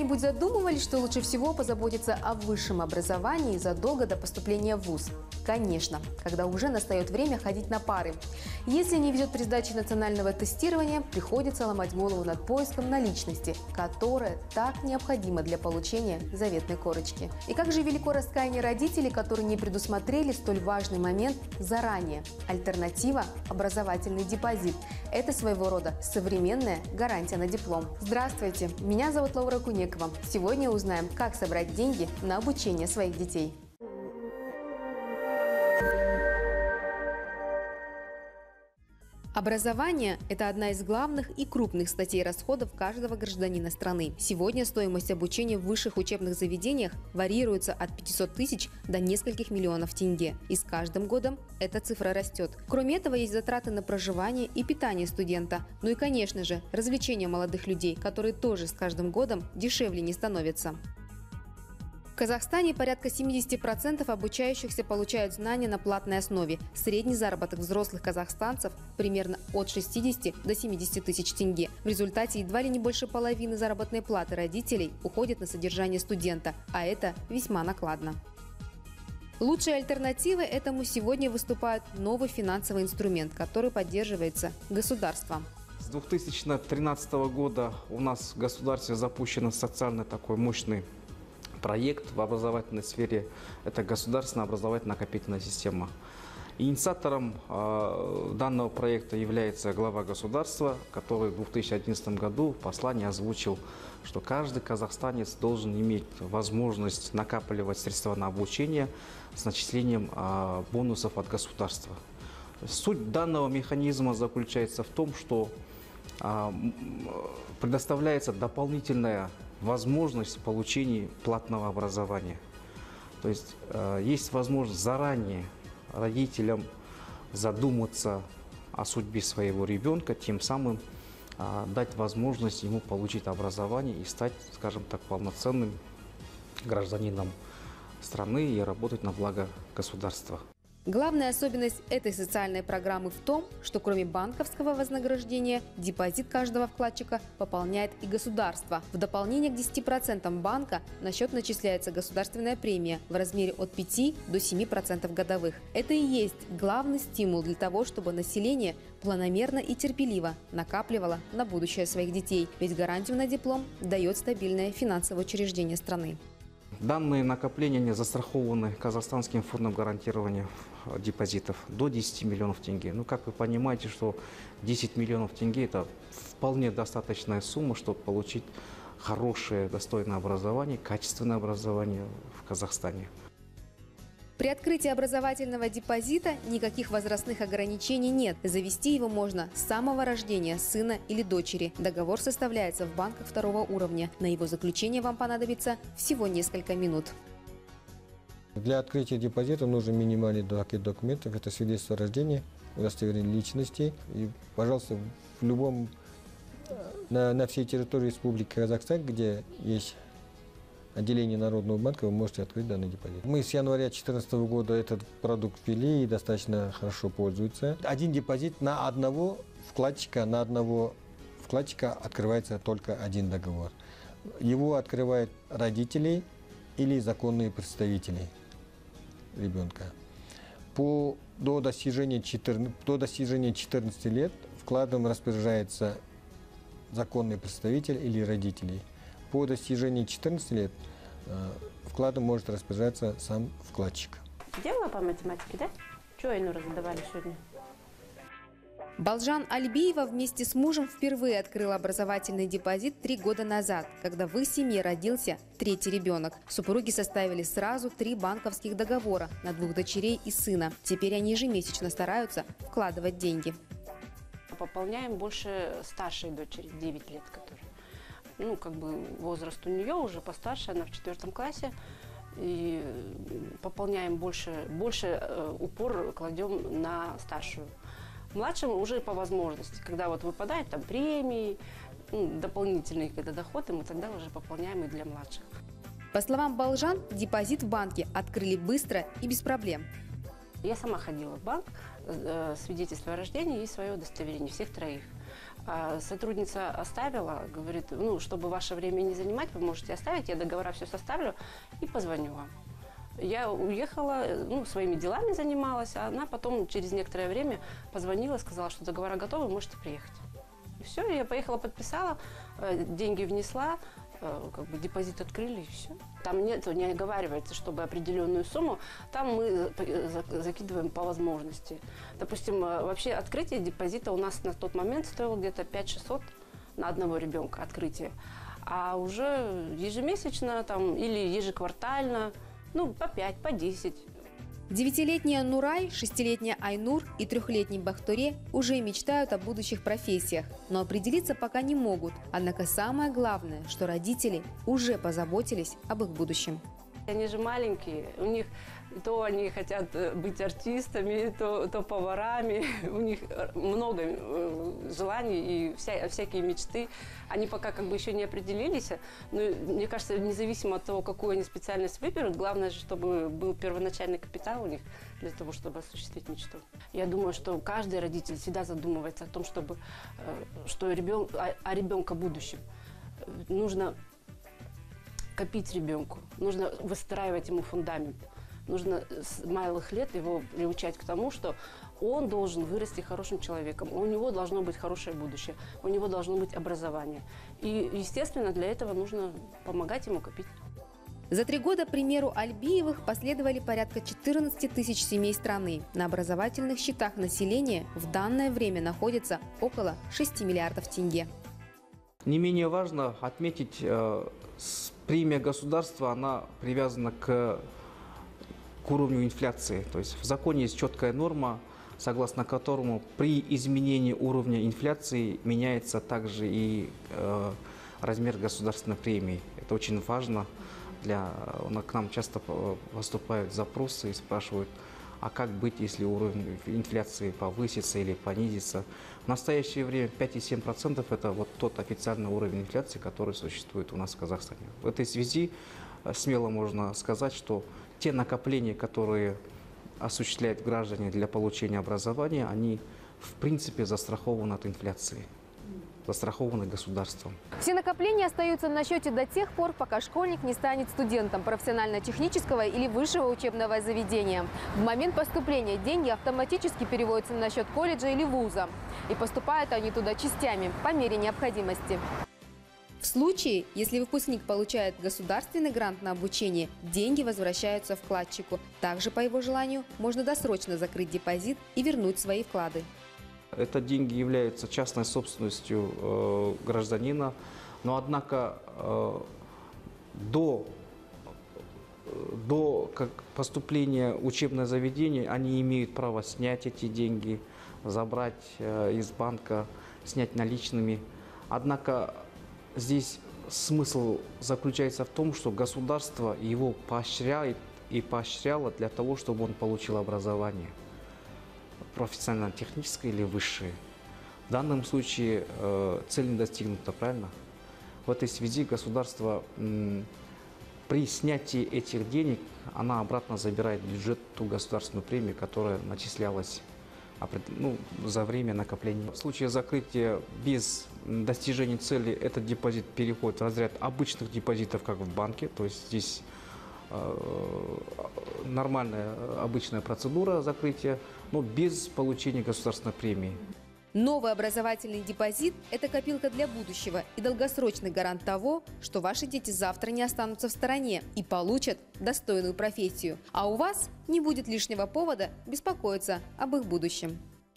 когда-нибудь задумывались, что лучше всего позаботиться о высшем образовании задолго до поступления в вуз? Конечно, когда уже настает время ходить на пары. Если не везет при сдаче национального тестирования, приходится ломать голову над поиском наличности, которая так необходима для получения заветной корочки. И как же велико раскаяние родителей, которые не предусмотрели столь важный момент заранее. Альтернатива – образовательный депозит. Это своего рода современная гарантия на диплом. Здравствуйте, меня зовут Лаура Кунекова. Сегодня узнаем, как собрать деньги на обучение своих детей. Образование – это одна из главных и крупных статей расходов каждого гражданина страны. Сегодня стоимость обучения в высших учебных заведениях варьируется от 500 тысяч до нескольких миллионов тенге. И с каждым годом эта цифра растет. Кроме этого, есть затраты на проживание и питание студента. Ну и, конечно же, развлечения молодых людей, которые тоже с каждым годом дешевле не становятся. В Казахстане порядка 70% обучающихся получают знания на платной основе. Средний заработок взрослых казахстанцев примерно от 60 до 70 тысяч тенге. В результате едва ли не больше половины заработной платы родителей уходит на содержание студента, а это весьма накладно. Лучшей альтернативой этому сегодня выступает новый финансовый инструмент, который поддерживается государством. С 2013 года у нас в государстве запущен социальный такой мощный проект в образовательной сфере – это государственная образовательно-накопительная система. Инициатором данного проекта является глава государства, который в 2011 году в послании озвучил, что каждый казахстанец должен иметь возможность накапливать средства на обучение с начислением бонусов от государства. Суть данного механизма заключается в том, что предоставляется дополнительная возможность получения платного образования. То есть есть возможность заранее родителям задуматься о судьбе своего ребенка, тем самым дать возможность ему получить образование и стать, скажем так, полноценным гражданином страны и работать на благо государства. Главная особенность этой социальной программы в том, что кроме банковского вознаграждения, депозит каждого вкладчика пополняет и государство. В дополнение к 10% банка на счет начисляется государственная премия в размере от 5 до 7% годовых. Это и есть главный стимул для того, чтобы население планомерно и терпеливо накапливало на будущее своих детей. Ведь гарантию на диплом дает стабильное финансовое учреждение страны. Данные накопления не застрахованы Казахстанским фондом гарантирования депозитов до 10 миллионов тенге. Ну, как вы понимаете, что 10 миллионов тенге – это вполне достаточная сумма, чтобы получить хорошее, достойное образование, качественное образование в Казахстане. При открытии образовательного депозита никаких возрастных ограничений нет. Завести его можно с самого рождения сына или дочери. Договор составляется в банках второго уровня. На его заключение вам понадобится всего несколько минут. Для открытия депозита нужен минимальный пакет документов. Это свидетельство о рождении, удостоверение личности. И, пожалуйста, в любом, на всей территории Республики Казахстан, где есть отделение Народного банка, вы можете открыть данный депозит. Мы с января 2014 года этот продукт ввели и достаточно хорошо пользуются. Один депозит на одного вкладчика открывается только один договор. Его открывают родители или законные представители ребенка. До достижения 14 лет вкладом распоряжается законный представитель или родители. По достижении 14 лет вкладом может распоряжаться сам вкладчик. Делала по математике, да? Что Айнура задавали сегодня? Балжан Альбиева вместе с мужем впервые открыла образовательный депозит 3 года назад, когда в их семье родился третий ребенок. Супруги составили сразу 3 банковских договора на 2 дочерей и сына. Теперь они ежемесячно стараются вкладывать деньги. Пополняем больше старшей дочери, 9 лет, которая. Ну, как бы возраст у нее уже постарше, она в 4 классе. И пополняем больше упор кладем на старшую. Младшим уже по возможности, когда вот выпадают там премии, дополнительные когда доходы, мы тогда уже пополняем и для младших. По словам Балжан, депозит в банке открыли быстро и без проблем. Я сама ходила в банк, свидетельство о рождении и свое удостоверение, всех 3. А сотрудница оставила, говорит, ну, чтобы ваше время не занимать, вы можете оставить, я договора все составлю и позвоню вам. Я уехала, ну, своими делами занималась, а она потом через некоторое время позвонила, сказала, что договора готовы, можете приехать. И все, я поехала, подписала, деньги внесла, как бы депозит открыли, и все. Там не оговаривается, чтобы определенную сумму, там мы закидываем по возможности. Допустим, вообще открытие депозита у нас на тот момент стоило где-то 5-600 на одного ребенка открытие. А уже ежемесячно там, или ежеквартально, ну, по 5, по 10. 9-летняя Нурай, 6-летняя Айнур и 3-летний Бахтуре уже мечтают о будущих профессиях, но определиться пока не могут. Однако самое главное, что родители уже позаботились об их будущем. Они же маленькие, у них то они хотят быть артистами, то поварами, у них много желаний и всякие мечты. Они пока как бы еще не определились, но мне кажется, независимо от того, какую они специальность выберут, главное же, чтобы был первоначальный капитал у них для того, чтобы осуществить мечту. Я думаю, что каждый родитель всегда задумывается о том, что о ребенка будущем. Нужно копить ребенку, нужно выстраивать ему фундамент. Нужно с малых лет его приучать к тому, что он должен вырасти хорошим человеком, у него должно быть хорошее будущее, у него должно быть образование. И, естественно, для этого нужно помогать ему копить. За 3 года, к примеру Альбиевых, последовали порядка 14 тысяч семей страны. На образовательных счетах населения в данное время находится около 6 миллиардов тенге. Не менее важно отметить, премия государства, она привязана к уровню инфляции. То есть в законе есть четкая норма, согласно которому при изменении уровня инфляции меняется также и размер государственной премии. Это очень важно. К нам часто поступают запросы и спрашивают, а как быть, если уровень инфляции повысится или понизится. В настоящее время 5,7% это вот тот официальный уровень инфляции, который существует у нас в Казахстане. В этой связи смело можно сказать, что те накопления, которые осуществляют граждане для получения образования, они в принципе застрахованы от инфляции, застрахованы государством. Все накопления остаются на счете до тех пор, пока школьник не станет студентом профессионально-технического или высшего учебного заведения. В момент поступления деньги автоматически переводятся на счет колледжа или вуза. И поступают они туда частями, по мере необходимости. В случае, если выпускник получает государственный грант на обучение, деньги возвращаются вкладчику. Также, по его желанию, можно досрочно закрыть депозит и вернуть свои вклады. Это деньги являются частной собственностью гражданина, но однако до поступления в учебное заведение они имеют право снять эти деньги, забрать из банка, снять наличными. Однако здесь смысл заключается в том, что государство его поощряет и поощряло для того, чтобы он получил образование. Профессионально-техническое или высшее. В данном случае цель не достигнута, правильно? В этой связи государство при снятии этих денег, она обратно забирает в бюджет ту государственную премию, которая начислялась за время накопления. В случае закрытия без достижения цели этот депозит переходит в разряд обычных депозитов, как в банке. То есть здесь нормальная обычная процедура закрытия, но без получения государственной премии. Новый образовательный депозит – это копилка для будущего и долгосрочный гарант того, что ваши дети завтра не останутся в стороне и получат достойную профессию. А у вас не будет лишнего повода беспокоиться об их будущем.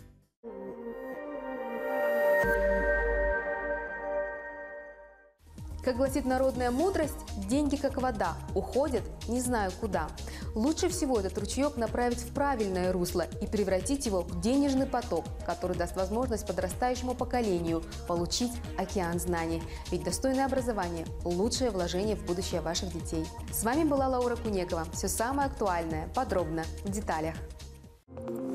Как гласит народная мудрость, деньги как вода, уходят не знаю куда. Лучше всего этот ручеек направить в правильное русло и превратить его в денежный поток, который даст возможность подрастающему поколению получить океан знаний. Ведь достойное образование – лучшее вложение в будущее ваших детей. С вами была Лаура Кунекова. Все самое актуальное, подробно, в деталях.